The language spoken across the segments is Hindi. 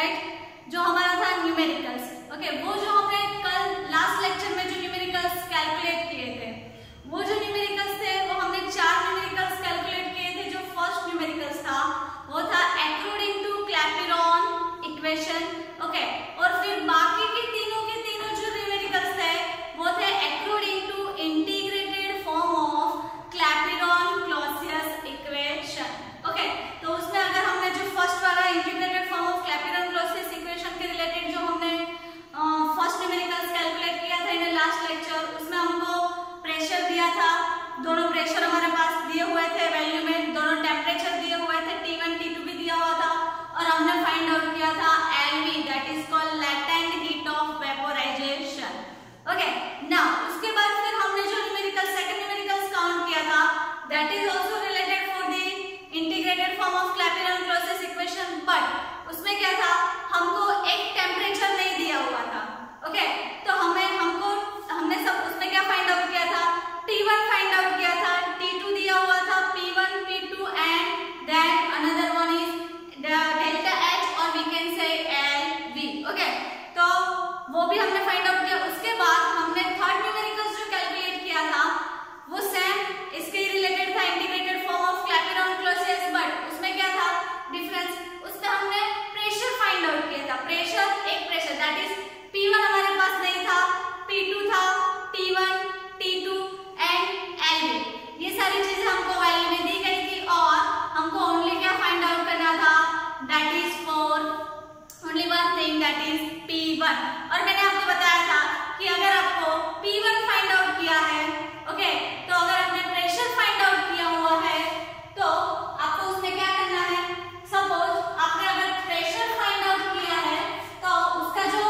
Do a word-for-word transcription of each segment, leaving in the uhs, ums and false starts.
राइट, जो हमारा था न्यूमेरिकल्स। ओके, वो जो हमने कल लास्ट लेक्चर में जो न्यूमेरिकल्स कैलकुलेट किए थे, वो जो न्यूमेरिकल्स थे वो हमने चार न्यूमेरिकल्स कैलकुलेट किए थे। जो फर्स्ट न्यूमेरिकल्स था वो था according to Clapeyron equation. Okay, और फिर बाकी के तीनों के तीनों जो न्यूमेरिकल्स थे वो थे according to integrated form of Clapeyron Clausius equation. Okay, तो उसमें अगर हमने जो फर्स्ट वाला integrated form of Clapeyron Clausius equation के रिलेटेड जो हमने फर्स्ट न्यूमेरिकल्स कैलकुलेट किया था इन लास्ट लेक्चर, उसमें हमको प्रेशर दिया था, दोनों प्रेशर हमारे पास दिए हुए थे वैल्यू में, दोनों टेम्परेचर दिए हुए थे, टी वन टी टू भी दिया हुआ था, और हमने फाइंड आउट किया था L V, that is called latent heat of vaporisation. Okay, now उसके बाद फिर हमने जो न्यूमेरिकल सेकंड न्यूमेरिकल्स काउंट किया था, that is also related for the integrated form of Clapeyron Clausius equation, but उसमें क्या था, हमको एक टेम्परेचर नहीं दिया हुआ था। ओके okay, तो हमें हमको हमने सब उसमें क्या फाइंड आउट किया था, टी वन फाइंड आउट किया था, टी टू दिया हुआ था, P one P two and then another one is delta H और we can say L V. Okay, तो वो भी हमने फाइंड आउट किया। उसके बाद हमने थर्ड न्यूमेरिकल्स जो कैलकुलेट किया था वो सेम इसके रिलेटेड था, integrated form of Clapeyron Clausius, but उसमें क्या था डिफरेंस, उसमें हमने प्रेशर फाइंड आउट किया था। प्रेशर, एक pressure that is P one हमारे पास नहीं था, पी टू था, T one, T two and L V. ये सारी चीजें हमको वैल्यू में दी गई थी और हमको ओनली क्या फाइंड आउट करना था, that is for only one thing, that is P one. और मैंने आपको बताया था कि अगर आपको पी वन फाइंड आउट किया है, ओके okay, तो अगर आपने प्रेशर फाइंड आउट किया हुआ है तो आपको उसमें क्या करना है, सपोज आपने अगर प्रेशर फाइंड आउट किया है तो उसका जो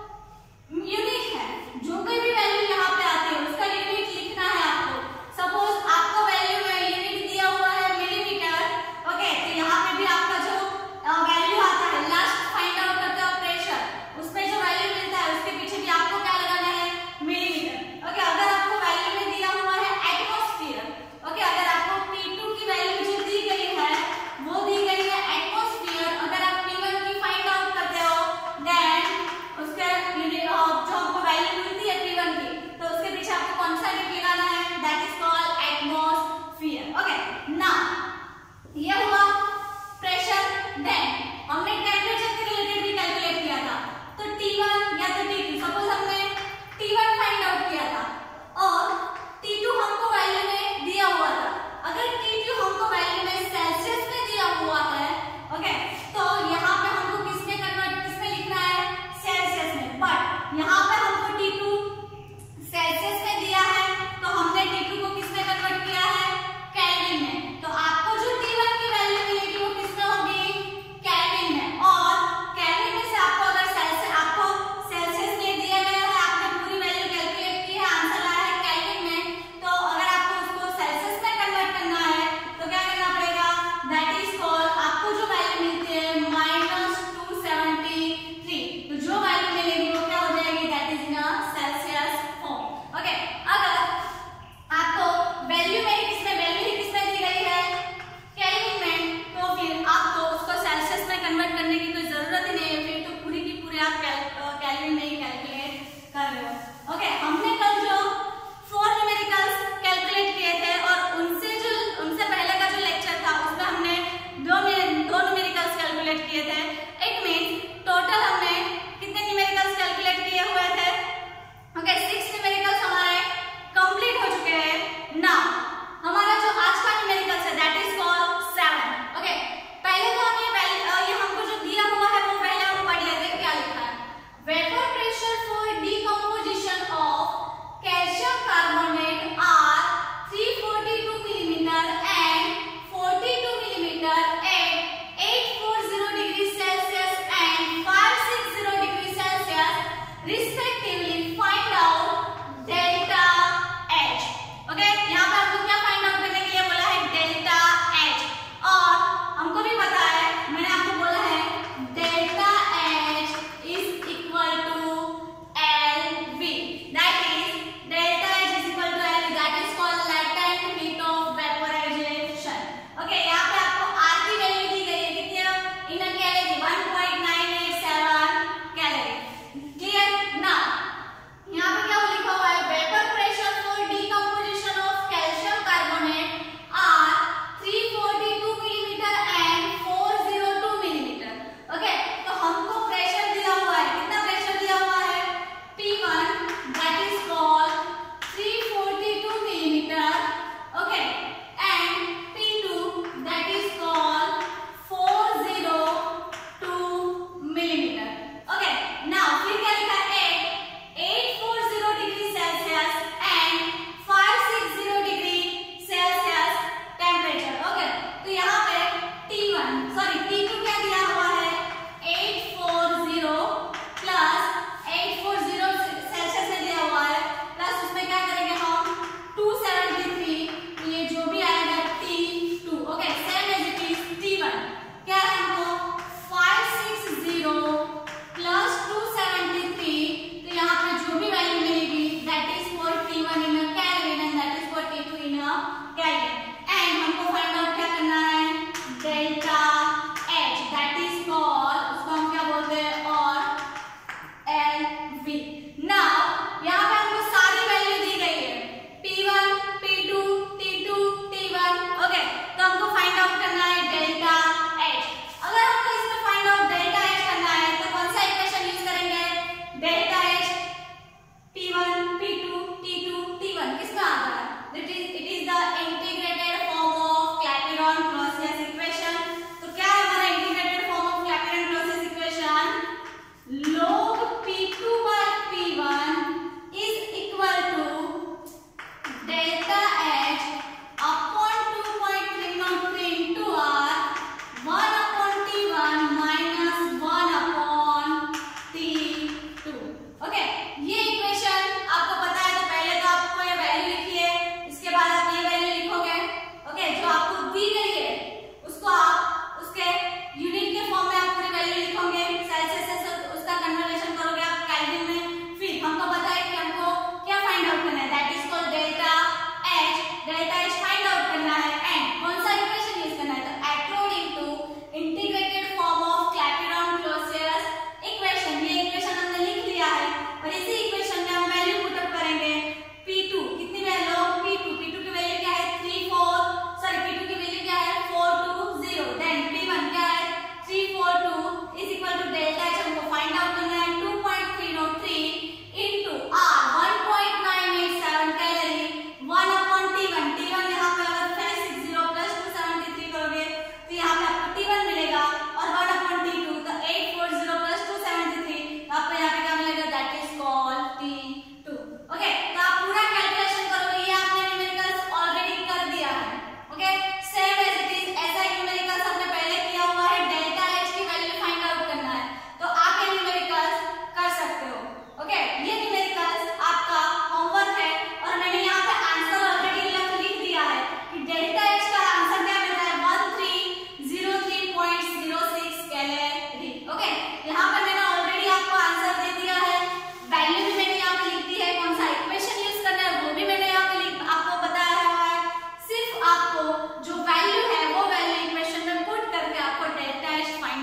यूनिट है, जो कोई भी वैल्यू यहाँ पे आती है उसका यूनिट लिखना है आपको। सपोज आपको वैल्यू में यूनिट दिया हुआ है मिलीमीटर, ओके, तो यहाँ पे भी आपका जो वैल्यू आता है लास्ट फाइंड आउट करते हो प्रेशर, उसमें जो वैल्यू मिलता है उसके पीछे भी आपको क्या लगाना है, मिलीमीटर। ओके, अगर आपको वैल्यू में दिया हुआ है एटमॉस्फेयर, ओके, अगर आपको पी टू की वैल्यू जो दी गई है वो दी गई है एटमॉस्फेयर, अगर आप पी वन की फाइंड आउट करते हो देन उसके यूनिट जो आपको वैल्यू मिलती है पी वन की, तो उसके पीछे आपको कौन सा यूनिट लगाना है, that is called atmosphere. Okay, now ये हुआ प्रेशर। देन हमने टेम्परेचर के रिलेटेड भी कैलकुलेट किया था, तो टी वन या तो टी टू, सपोज हमने टी वन फाइंड आउट किया था और टी टू हमको वैल्यू में दिया हुआ था। अगर टी टू हमको वैल्यू में सेल्सियस में दिया हुआ है, ओके, तो यहाँ पे हमको किसमें कन्वर्ट किसमें लिखना है, सेल्सियस में, बट यहाँ पे हमको टी टू सेल्सियस में दिया है तो हमने टी टू को किसमें कन्वर्ट किया है, केल्विन में। तो आपको जो टी वन की वैल्यू मिलेगी वो किसमें होगी, केल्विन में, और केल्विन में से आपको अगर सेल्सियस आपको सेल्सियस में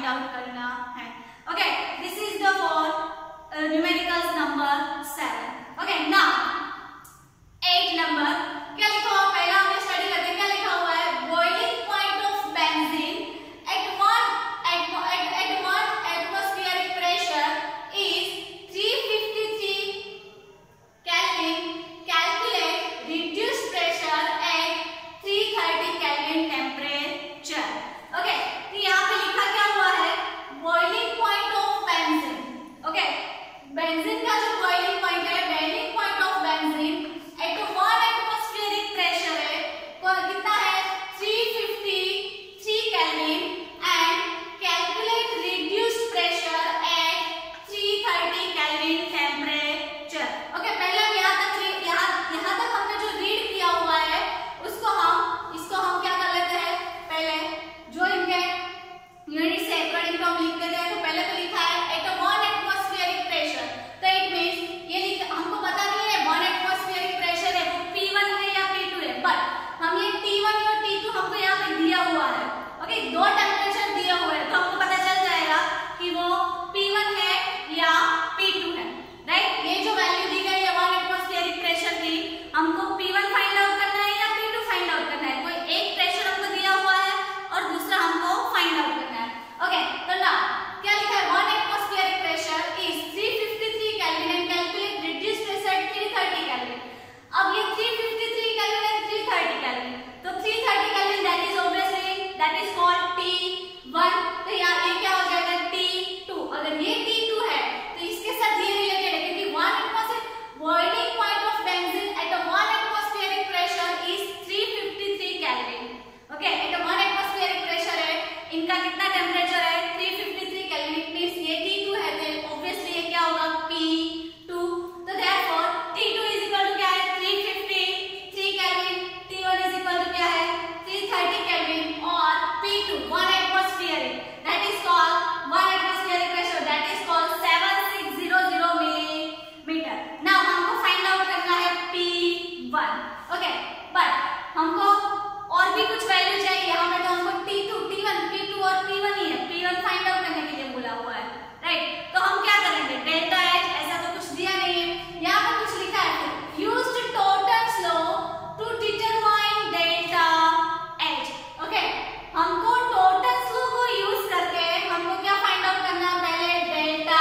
आउट करना है। Okay, this is the for numericals number seven. Okay, now eight number क्या लिखा हुआ, पहला हमने स्टडी करते क्या लिखा हुआ है, boiling point of benzene at one at at one atmospheric pressure is three fifty three kelvin, calculate reduced pressure at three thirty kelvin temperature. Okay, तो यहाँ पे लिखा क्या हुआ है, boiling point of benzene. Okay, benzene का जो बॉइलिंग पॉइंट है, boiling point of benzene at one atmospheric pressure है कितना है, three fifty three kelvin and calculate reduced pressure at three thirty kelvin temperature. Okay, पहले हम यहाँ तक यहाँ यहाँ तक हमने जो रीड किया हुआ है उसको हम इसको हम क्या कर लेते हैं, पहले जो इनके यूनिट से अकॉर्डिंग हम लिख देते हैं। तो पहले तो लिखा है एट वन एटमॉस्फेरिक प्रेशर, तो इट मींस ये लिख हमको पता नहीं है वन एटमॉस्फेरिक प्रेशर है वो पी वन है या पी टू है, बट हम ये टी वन और टी टू हमको यहाँ पे दिया हुआ है। ओके, दो टेम्परेचर दिया हुआ है, तो हमको पता चल जाएगा कि वो पी वन है या पी टू है, राइट। ये जो वैल्यू दी गई है वन एटमॉस्फेरिक प्रेशर की, हमको पी वन फाइंड आउट करना है या पी टू फाइंड आउट करना है। कोई एक प्रेशर हमको दिया हुआ है और दूसरा हमको फाइंड आउट करना है। ओके, तो ना क्या लिखा है, one atmospheric pressure is three fifty three kelvin and calculate reduced pressure at three thirty kelvin. अब ये three fifty three kelvin and three thirty kelvin, तो three thirty kelvin that is obviously that is called T one, तो यहाँ ये क्या हो जाएगा टी टू। अगर ये टी टू है तो इसके साथ ये रिलेटेड है क्योंकि one atmospheric boiling point of benzene at one atmospheric pressure is three fifty three kelvin. Okay, at one atmospheric pressure है, इनका कितना टेम्परेचर है, three fifty three kelvin, it means ये टी टू है तो ऑब्वियसली ये क्या होगा पी टू। तो therefore T two is equal to क्या है, three fifty three kelvin, T one is equal to क्या है, थ्री थर्टी केल्विन और P two one atmospheric that is called one atmospheric pressure that is called seven six zero zero millimetre. Now हमको फाइंड आउट करना है पी वन। ओके, बट हमको और भी कुछ वैल्यू चाहिए, हमें तो हमको T two T one P two और पी वन ही है, पी वन फाइंड आउट करने के लिए बोला हुआ है, राइट। तो हम क्या करेंगे, डेल्टा एच, ऐसा तो कुछ दिया नहीं है, यहाँ पे कुछ लिखा है used Trouton's law to determine delta H. Okay, हमको टॉर्टन्स लॉ को यूज करके हमको क्या फाइंड आउट करना है, पहले डेल्टा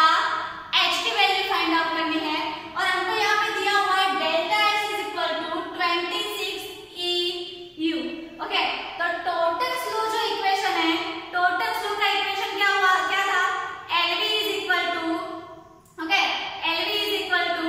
एच की वैल्यू फाइंड आउट करनी है और हमको यहाँ पे दिया हुआ है delta H is equal to twenty six E U. Okay, तो टॉर्टन्स लॉ जो इक्वेशन है, टॉर्टन्स लॉ का इक्वेशन क्या हुआ, क्या था, L V is equal to, okay, L V is equal to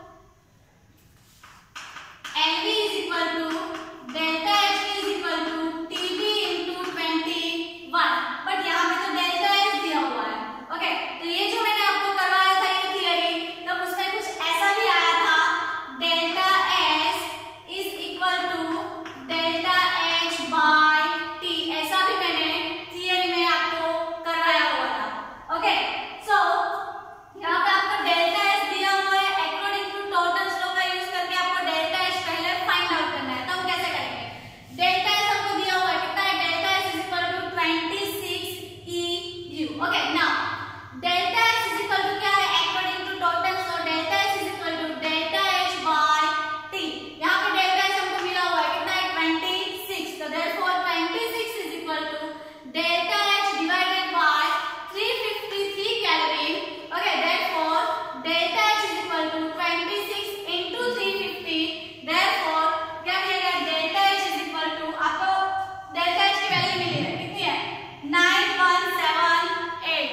L V is equal to delta H is equal to T B into twenty one, but यहाँ पे तो डेल्टा H दिया हुआ है। ओके, तो ये जो मैंने आपको करवाया था ये थियरी, तब उसमें कुछ ऐसा भी आया था, delta S is equal to delta H by T, ऐसा भी मैंने थियरी में आपको करवाया हुआ था। ओके, सो यहाँ पे आपको डेल्टा एच दिया हुआ है, अकॉर्डिंग टू टॉर्टन्स लॉ का यूज करके आपको डेल्टा एच पहले फाइंड आउट करना है। तो हम कैसे करेंगे, डेल्टा एच हमको दिया हुआ है कितना है, delta H is equal to twenty six E U. Okay, now delta H is equal to क्या है, according to Trouton's law delta H is equal to delta H by T. यहाँ पे डेल्टा एच हमको मिला हुआ है कितना है, ट्वेंटी सिक्स, तो therefore twenty six is equal to delta H divided by three fifty three kelvin. Okay, therefore delta H is equal to twenty six into three fifty, therefore क्या मिलेगा, delta H is equal to, आपको डेल्टा एच की वैल्यू मिली है कितनी है, nine one seven eight.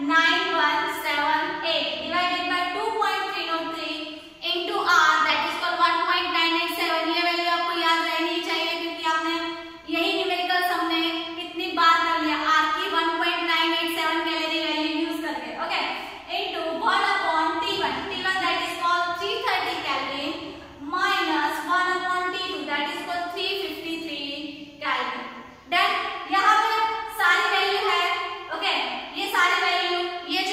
Nine one seven eight divided by two point three zero three into R that is equal one point nine eight seven. ये वैल्यू आपको याद रहनी चाहिए क्योंकि आपने यही न्यूमेरिकल्स हमने कितनी बार कर लिया आर की one point nine eight seven calorie value use करके। Okay, into one upon T one, T one that is called three thirty calorie minus one upon T two that is called three fifty three calorie. Then यहाँ पे सारी वैल्यू है। ओके, ये सारी वैल्यू, ये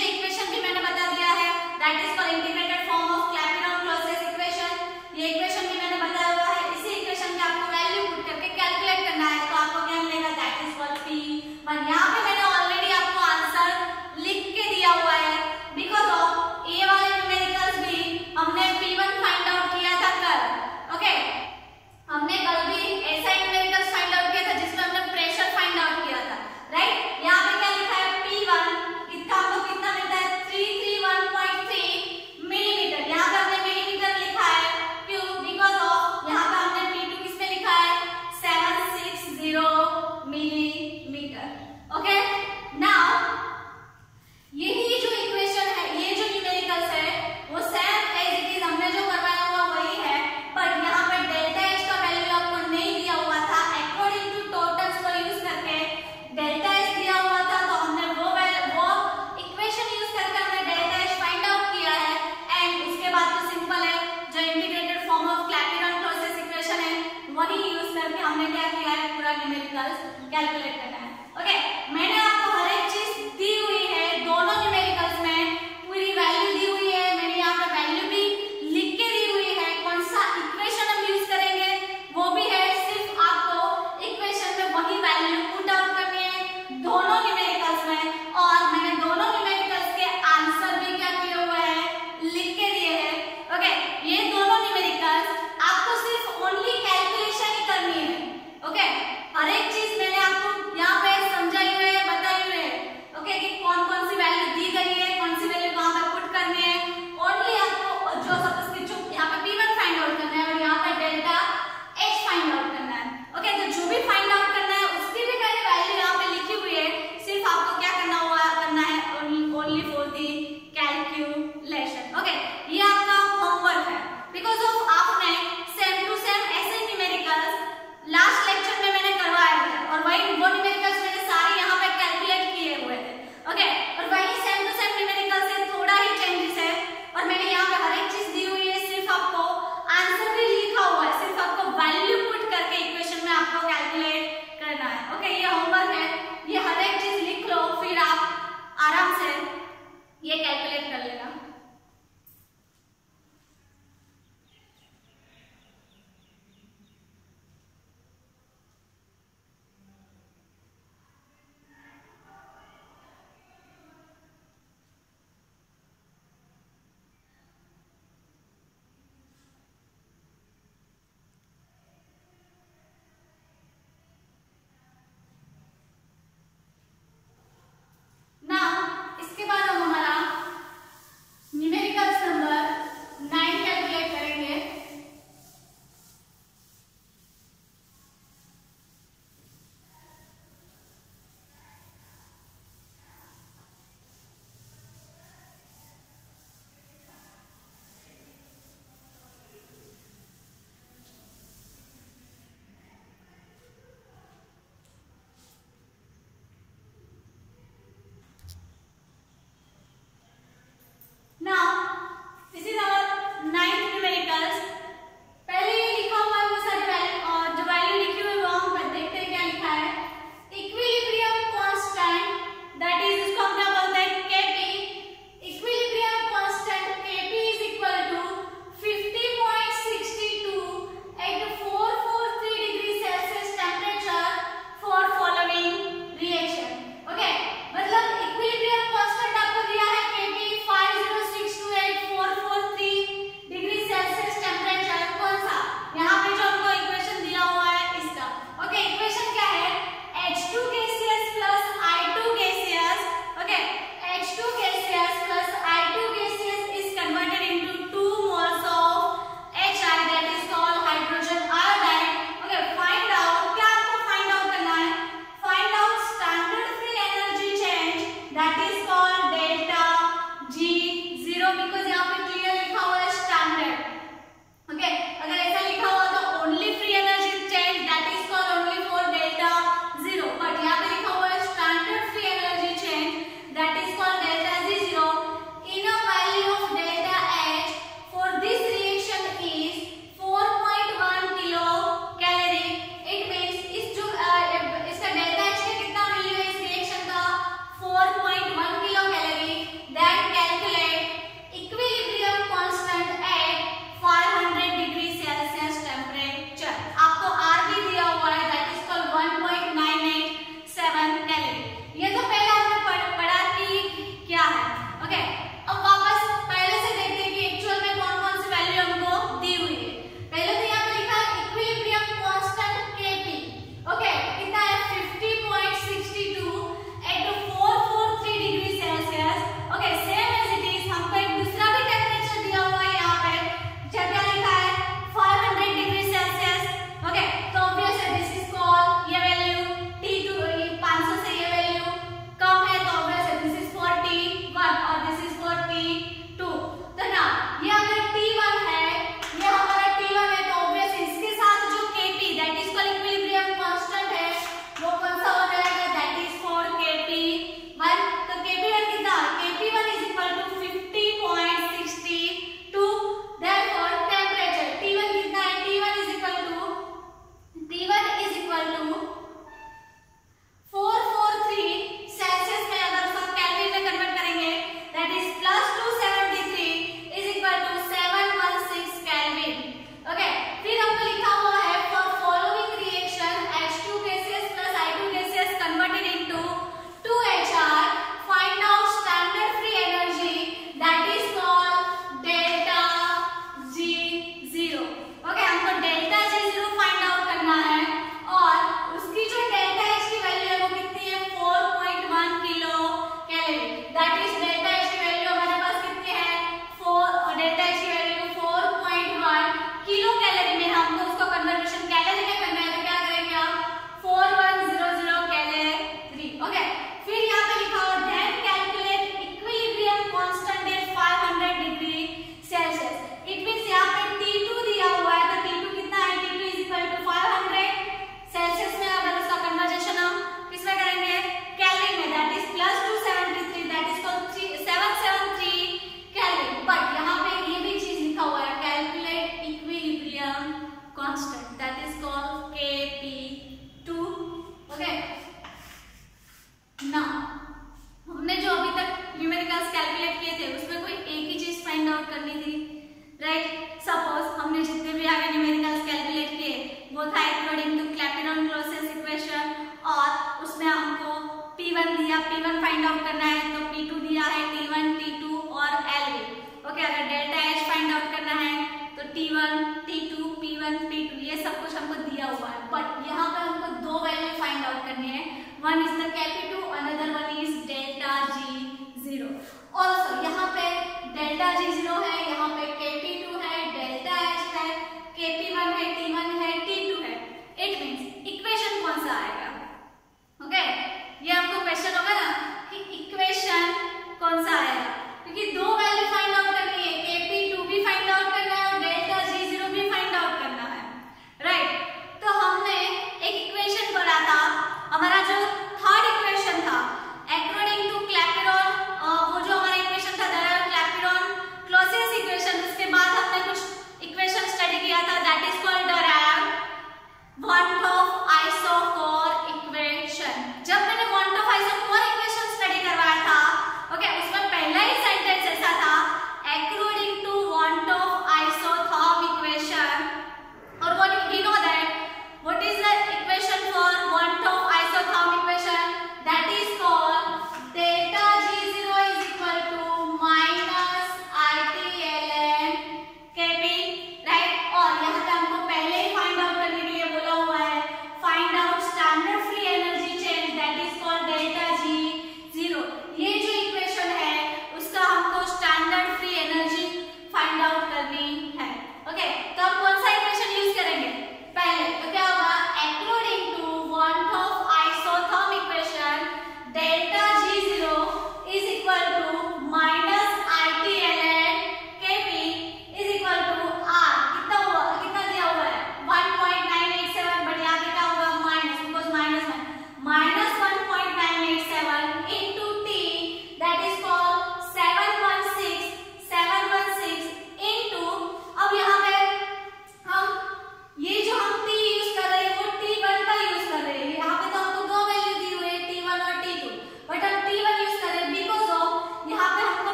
one, T two, P one, P two, ये सब कुछ हमको दिया हुआ है, बट यहाँ पर हमको दो वैल्यू फाइंड आउट करनी है। One is the K P two, another one is delta G zero. Also यहाँ पे डेल्टा जी जीरो है, यहाँ पे के पी टू है, डेल्टा एच है, के पी वन है, टी वन है, टी टू है। इट मीन्स इक्वेशन कौन सा आएगा? Okay okay? ये आपको क्वेश्चन होगा ना कि इक्वेशन कौन सा आएगा, क्योंकि दो वैल्यू फाइंड आउट करनी है, के पी टू भी फाइंड आउट करना है और डेल्टा जी जीरो भी फाइंड आउट करना है, राइट right? तो हमने एक इक्वेशन पढ़ा था, हमारा जो थर्ड इक्वेशन था अकॉर्डिंग टू क्लैपेरॉन, वो जो हमारा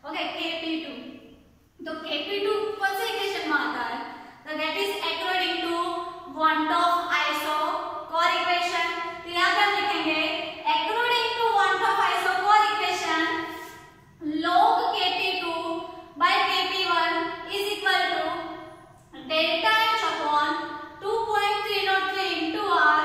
ओके K P टू, तो K P टू कौन से इक्वेशन में आता है? तो that is according to want of isochore equation। तो यहाँ पे हम लिखेंगे according to want of isochore equation log K P two by K P one is equal to delta H upon two point three zero three into R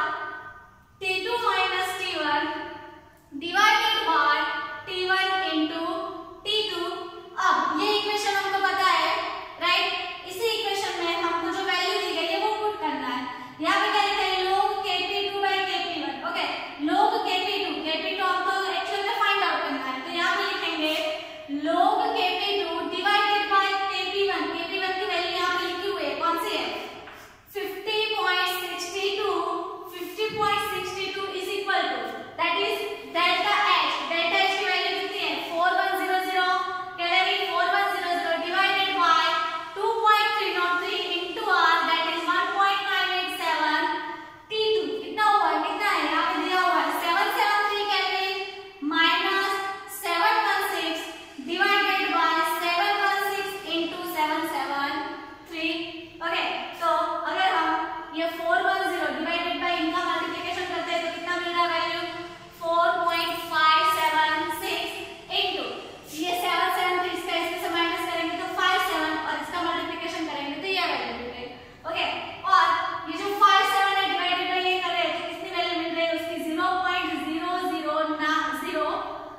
T two minus T one divided by T one into T two। अब ये इक्वेशन हमको पता है, राइट? इसी इक्वेशन में हमको जो वैल्यू दी गई है वो पुट करना है। यहाँ पे क्या लिखा है? log K P two by K P one। Okay, log K P two, K P two हमको एक्चुअल में फाइंड आउट करना है, तो यहाँ पे लिखेंगे log K P two divided by K P one। K P one की वैल्यू यहाँ पे लिखी हुई है, कौन सी है? fifty point six two। fifty point six two is equal to that is delta H। delta H की वैल्यू कितनी है? four one zero zero calorie, four one zero zero divided by two point three zero three into R that is one point nine eight seven T two। कितना हुआ? कितना है? यहाँ पे दिया हुआ है seven seventy-three calorie minus seven sixteen divided by seven sixteen into seven seventy-three। Okay, तो अगर हम ये four ten डिवाइडेड बाय इनका मल्टीप्लिकेशन करते हैं तो कितना मिल रहा है value? four point five seven six into ये seven seventy-three इसका इसमें से माइनस करेंगे तो fifty-seven और इसका मल्टीप्लिकेशन करेंगे तो ये वैल्यू मिल रही है। ओके, और ये जो fifty-seven है डिवाइडेड बाय ये कर रहे हैं तो कितनी वैल्यू मिल रही है उसकी? zero point zero zero zero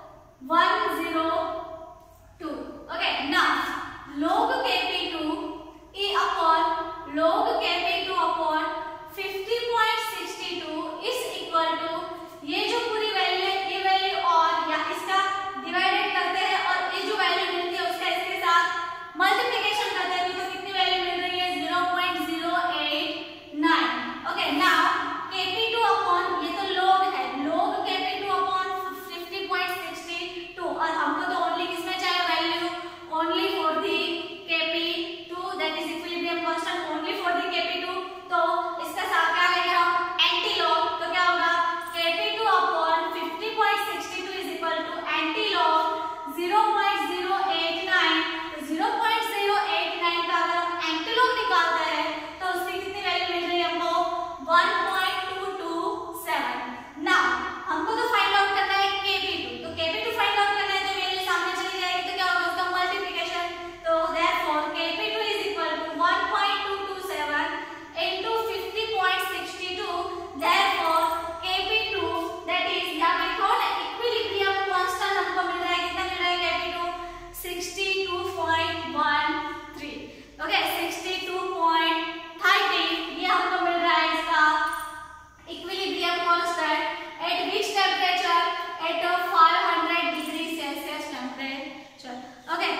one zero two। Okay, now log K P two e upon log K P two upon fifty point six two is equal to ये जो पूरी वैल्यू है ये वैल्यू और या इसका डिवाइडेड करते हैं और ये जो वैल्यू मिलती है उसका इसके साथ मल्टीप्लिकेशन करते हैं तो कितनी वैल्यू मिल रही है? zero point zero eight nine। Okay, now K P two upon ये तो log है, log K P two upon fifty point six two और हमको तो ओनली किसमें चाहिए value? Only for the K P two that is equilibrium constant, only for the K P two। तो इसका साथ क्या लेंगे हम? Anti log. तो क्या होगा? K P two upon fifty point six two is equal to anti log zero point zero eight nine। तो zero point zero eight nine का अगर हम एंटी लॉग निकालते हैं तो उसकी कितनी वैल्यू मिल रही है हमको? one point two two seven। Now हमको तो फाइंड आउट करना है K P two, तो K P two find out करना है तो वैल्यू सामने चली जाएगी तो क्या होगा? उसका मल्टीप्लिकेशन। तो therefore K P two is equal to one point two two seven into fifty point six two। Therefore K P two that is यहाँ पे लिखा है इक्विलिब्रियम कांस्टेंट हमको मिल रहा है, कितना मिल रहा है K P two? sixty-two point one three। Okay, sixty-two point one three ये हमको मिल रहा है इसका equilibrium constant at which temperature? At five hundred degree Celsius temperature. Okay,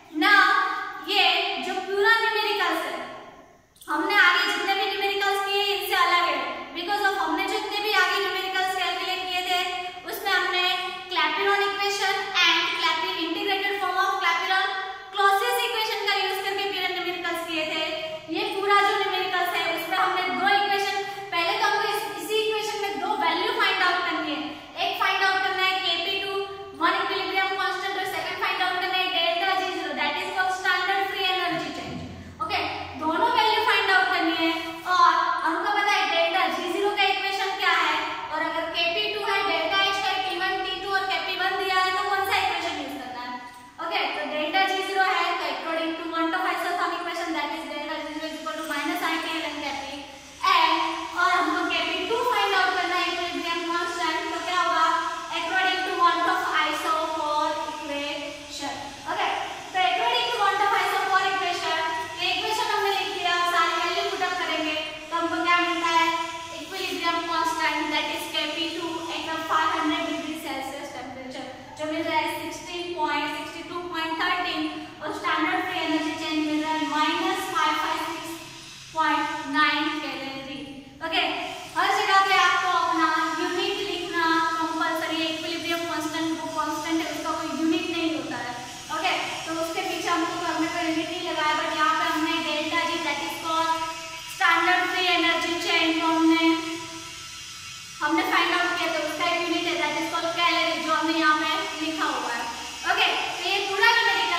now ये जो पूरा न्यूमेरिकल्स है हमने आगे जितने भी न्यूमेरिकल्स किए इनसे अलग है, बिकॉज ऑफ हमने जितने भी आगे न्यूमेरिकल्स कैलकुलेट किए थे उसमें हमने Clapeyron equation and Clapeyron integrated form of Clapeyron Clausius equation का यूज करके पूरे न्यूमेरिकल्स किए थे। ये पूरा जो न्यूमेरिकल्स है उसमें हमने दो इक्वेशन, पहले तो हमको इस, इसी इक्वेशन में दो वैल्यू फाइंड आउट करनी है। एक फाइंड आउट करना है K P two one equilibrium constant और सेकंड फाइंड आउट करना है delta G zero that is called standard free energy change. Okay, दोनों वैल्यू फाइंड आउट करनी है और हमको पता है डेल्टा G zero का इक्वेशन क्या है और अगर K P two है डेल्टा H का T one T two और K P one दिया है तो कौन सा इक्वेशन यूज करना है? ओके, तो डेल्टा G zero है तो according to want of isothermal equation that is delta G zero equal to minus I T ln K P and और हमको K P two find out करना है इक्विलिब्रियम कांस्टेंट, तो क्या होगा? According to want of isochore equation. Okay, तो according to want of isochore equation ये इक्वेशन हमने लिख दिया, सारी वैल्यू पुट अप करेंगे तो हमको क्या मिलता है? Equilibrium constant that is K P two at five hundred degree Celsius temperature जो मिल रहा है sixteen point six two point one three और स्टैंडर्ड फ्री एनर्जी चेंज मिल रहा है minus five fifty-six point nine calorie. Okay, हर जगह पे आपको अपना यूनिट लिखना कंपलसरी है। इक्विलिब्रियम कांस्टेंट वो कांस्टेंट है, उसका कोई यूनिट नहीं होता है। ओके, तो उसके पीछे हमको करने का यूनिट नहीं लगाया, बट यहाँ पे हमने delta G that is called standard free energy change हमने हमने फाइंड आउट किया तो उसका एक यूनिट है दैट इज कॉल्ड कैलोरी जो हमने यहाँ पे लिखा हुआ है। ओके, तो ये पूरा न्यूमेरिकल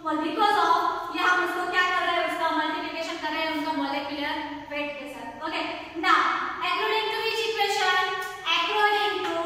बिकॉज ऑफ ये हम इसको क्या कर रहे हैं, उसका मल्टीप्लिकेशन कर रहे हैं उनका मॉलिक्यूलर वेट के साथ। Okay, now according to which equation, according to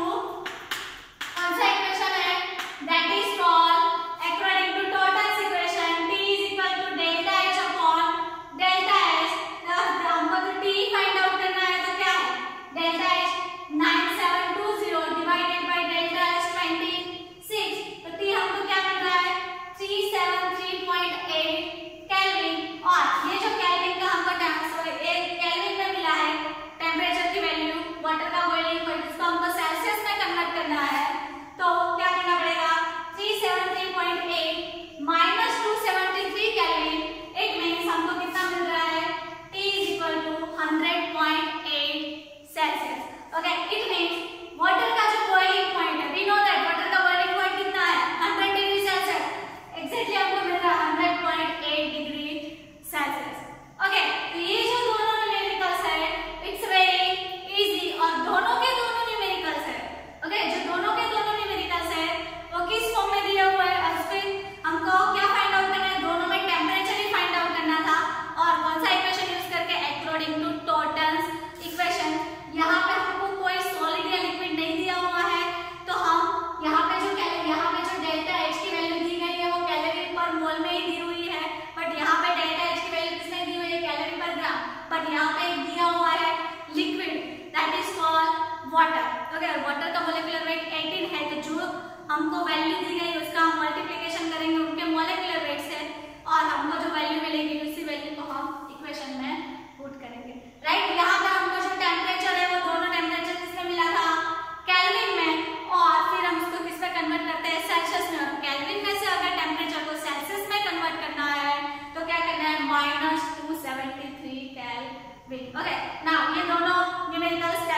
कौन सा इक्वेशन है, that is called according to Trouton's equation, T is equal to delta H upon delta S। हमको तो T फाइंड आउट करना है, तो क्या है delta H nine seven two zero divided by delta S twenty six, तो T हमको क्या मिल रहा है three seven three point eight kelvin. और ये जो केल्विन का हमको सॉरी एक केल्विन में मिला है टेम्परेचर की वैल्यू, वाटर का बॉइलिंग पॉइंट, इसको हमको सेल्सियस में कन्वर्ट करना है, तो क्या करना पड़ेगा three seven three point eight minus two seventy three kelvin, it means हमको कितना मिल रहा है T is equal to hundred point eight Celsius. Okay, it means water का जो बॉइलिंग पॉइंट है, वी नो दैट वाटर का बॉइलिंग पॉइंट कितना है हंड्रेड डिग्री सेल्सियस, एग्जैक्टली हमको मिल रहा है hundred point eight degree Celsius. Okay, तो ये जो दोनों न्यूमेरिकल्स है इट्स वेरी इजी, और दोनों के दोनों न्यूमेरिकल्स है। ओके, जो दोनों के दोनों न्यूमेरिकल्स है वो किस फॉर्म में दिया हुआ है, और उसपे हमको क्या फाइंड आउट करना है, दोनों में टेम्परेचर ही फाइंड आउट करना था, और कौन सा इक्वेशन यूज करके अकॉर्डिंग टू टोटल्स इक्वेशन। यहाँ पे हमको कोई सॉलिड या लिक्विड नहीं दिया हुआ है, तो हम यहाँ पे जो यहाँ पे जो डेल्टा H की वैल्यू दी गई है वो कैलोरी पर मोल में ही दी हुई है, बट यहाँ पे डेल्टा H की वैल्यू किसने दी हुई है कैलोरी पर ग्राम, बट यहाँ पे दिया हुआ है liquid that is called water. Okay, water का मोलिकुलर वेट एटीन है, तो जो हमको वैल्यू दी गई उसका हम मल्टीप्लिकेशन करेंगे उनके मोलिकुलर वेट से, और हमको जो वैल्यू मिलेगी उसी वैल्यू को हम इक्वेशन में पुट करेंगे। राइट, यहाँ पे हमको जो टेम्परेचर है वो दोनों टेम्परेचर किसमें मिला था केल्विन में, और फिर हम उसको किस में कन्वर्ट करते हैं सेल्सियस में, और केल्विन में से अगर टेम्परेचर को सेल्सियस में कन्वर्ट करना है तो क्या करना है minus two seventy three kelvin. Okay, now ये दोनों न्यूमेरिकल्स